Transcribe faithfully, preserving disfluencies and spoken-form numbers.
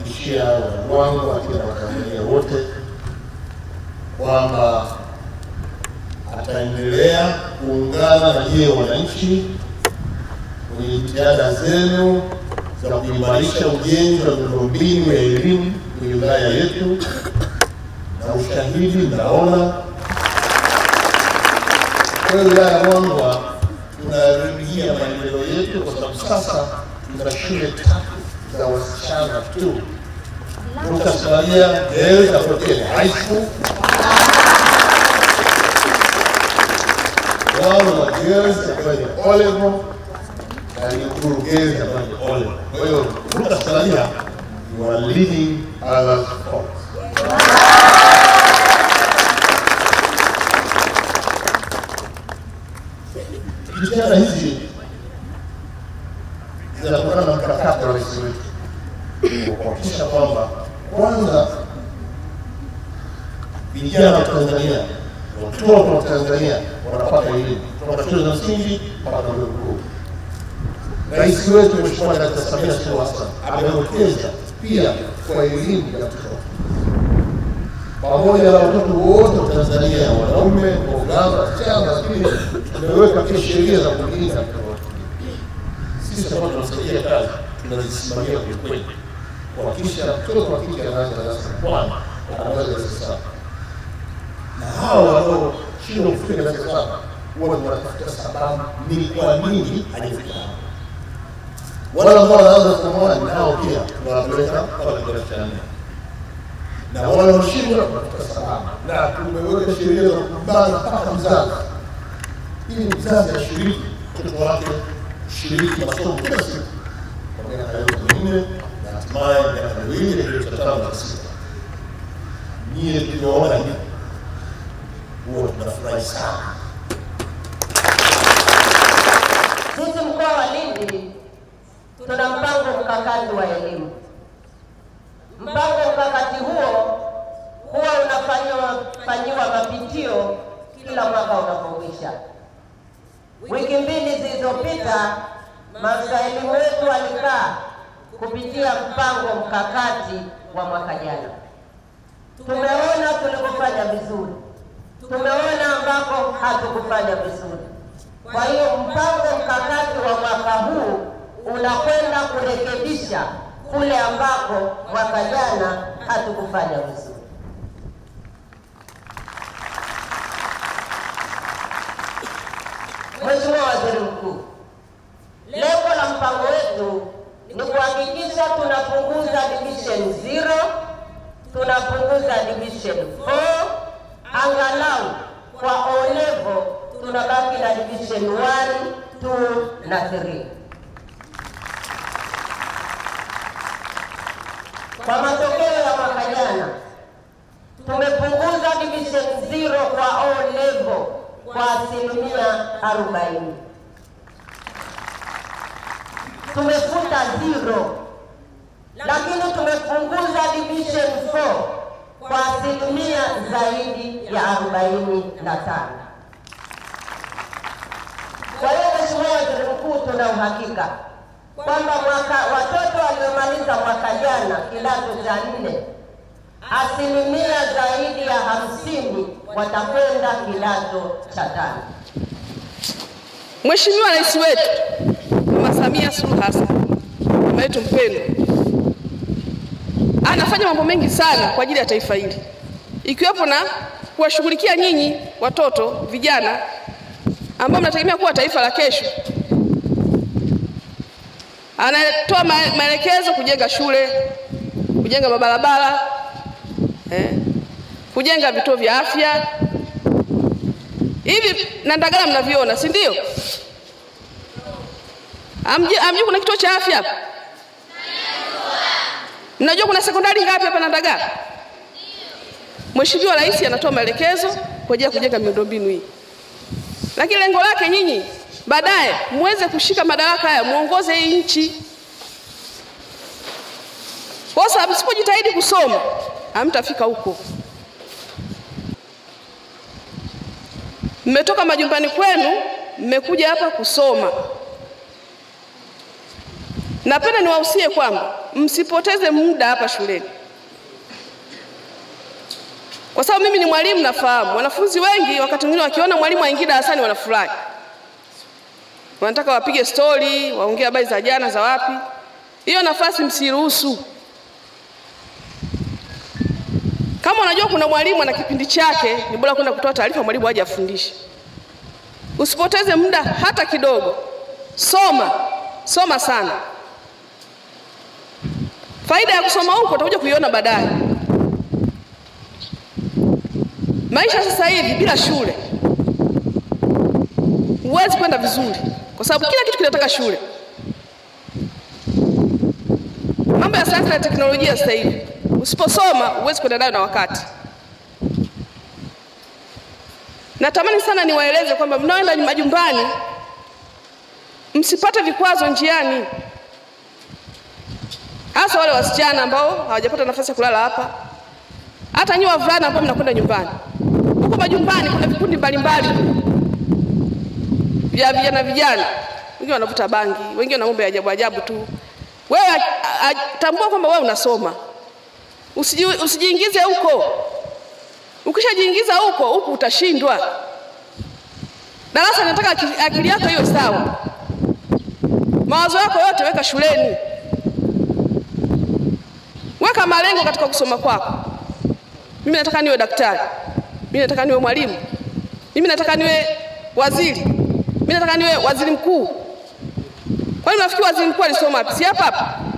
kuhakikishia wanangu lakini na Watanzania wote kwamba ataendelea kuungana na nyie wananchi kwenye jitihada zenu za kuimarisha ujenzi wa miundombinu ya elimu kwenye wilaya yetu, na ushahidi mnaona kwa wilaya ya Ruangwa tunarudia maendeleo yetu, kwa sababu sasa tuna shule tatu za wasichana tu. Tutasalia Girls Appropriate High School, wao wa girls ambayo ni O level na ni Girls ambayo ni O level. Kwa hiyo tutasalia you are leading others on. Jitihada hizi zinatokana na mkakati wa rais wetu kuhakikisha kwamba kwanza vijana wa Tanzania, watoto wa Tanzania wanapata elimu kutoka shule za msingi mpaka vyuo vikuu. Rais wetu Mheshimiwa Daktari Samia Suluhu Hassan amewekeza pia kwa elimu ya mtoto pamoja na watoto wote wa Tanzania, wanaume, wavulana, wasichana, lakini tumeweka pia sheria za kulinda mtoto. Sisi ambao tunasaidia kazi tunazisimamia kwa kweli kuhakikisha mtoto wa kike anaanza darasa la kwanza anaweza kusoma. Na hao wanao shida kufika darasa la saba wao wanatafuta sababu ni kwa nini hajafika. Wala ambao wanaanza kusoma nao pia tunawapeleka kwa darasa la nne. Na wale washindwa wanatafuta sababu. Na tumeweka sheria za kubana mpaka mzazi, ili mzazi ashiriki mtoto wake shiriki masomo kila siku kwa miaka yote minne na hatimaye miaka miwili ndio tutatana na sita. Nyie tunaona hivi huwa tunafurahi sana. Sisi mkoa wa Lindi tuna mpango mkakati wa elimu. Mpango mkakati huo huwa unafanywa fanyiwa mapitio kila mwaka unapoisha. Wiki mbili zilizopita maafisa elimu wetu walikaa kupitia mpango mkakati wa mwaka jana. Tumeona tulikofanya vizuri, tumeona ambako hatukufanya vizuri. Kwa hiyo mpango mkakati wa mwaka huu unakwenda kurekebisha kule ambako mwaka jana hatukufanya vizuri. Mheshimiwa Waziri Mkuu, lengo la mpango wetu ni kuhakikisha tunapunguza division zero, tunapunguza division four, angalau kwa O level tunabaki na division one, two na three. Kwa matokeo ya mwaka jana tumepunguza division zero kwa O level kwa asilimia arobaini. Tumefuta zero, lakini tumepunguza division four kwa asilimia zaidi ya arobaini na tano. Kwa hiyo Mheshimiwa Waziri Mkuu, tuna uhakika kwamba mwaka watoto waliomaliza mwaka jana kidato cha nne asilimia zaidi ya hamsini watakwenda kidato cha tano. Mheshimiwa Rais wetu Mama Samia Suluhu Hassan, mama yetu mpendwa, anafanya mambo mengi sana kwa ajili ya taifa hili, ikiwepo na kuwashughulikia nyinyi watoto vijana ambao mnategemea kuwa taifa la kesho. Anatoa maelekezo kujenga shule, kujenga mabarabara, eh, kujenga vituo vya afya. Hivi na Ndagala mnaviona, si ndio? Amje amje kuna kituo cha afya hapa? Mnajua kuna sekondari ngapi hapa na Ndagala? Mheshimiwa Rais anatoa maelekezo kwa ajili ya kujenga miundombinu hii. Lakini lengo lake nyinyi baadaye muweze kushika madaraka haya, muongoze hii nchi. Kwa sababu msipojitahidi kusoma, hamtafika huko. Mmetoka majumbani kwenu, mmekuja hapa kusoma. Napenda niwahusie kwamba msipoteze muda hapa shuleni, kwa sababu mimi ni mwalimu, nafahamu wanafunzi wengi wakati mwingine wakiona mwalimu aingia darasani wanafurahi, wanataka wapige story, waongee habari za jana za wapi. Hiyo nafasi msiruhusu. Kama unajua kuna mwalimu ana kipindi chake, ni bora kwenda kutoa taarifa, mwalimu aje afundishe. Usipoteze muda hata kidogo. Soma, soma sana. Faida ya kusoma huko utakuja kuiona baadaye. Maisha sasa hivi bila shule huwezi kwenda vizuri, kwa sababu kila kitu kinataka shule. Mambo ya sayansi na teknolojia sasa hivi usiposoma huwezi kwenda nayo na wakati. Natamani sana niwaeleze kwamba mnaoenda majumbani msipate vikwazo njiani, hasa wale wasichana ambao hawajapata nafasi ya kulala hapa. Hata nyinyi wavulana ambao mnakwenda nyumbani, huko majumbani kuna vikundi mbalimbali vya vijana vijana, wengine wanavuta bangi, wengine wana mambo ya ajabu ajabu tu. Wewe tambua kwamba wewe unasoma, usiji usijiingize huko. Ukishajiingiza huko huko utashindwa. Darasa nataka akili yako hiyo sawa, mawazo yako yote weka shuleni, weka malengo katika kusoma kwako. Mimi nataka niwe daktari, mimi nataka niwe mwalimu, mimi nataka niwe waziri, mimi nataka niwe waziri mkuu. Kwa nini unafikiri waziri mkuu alisoma wapi? Si hapa hapa.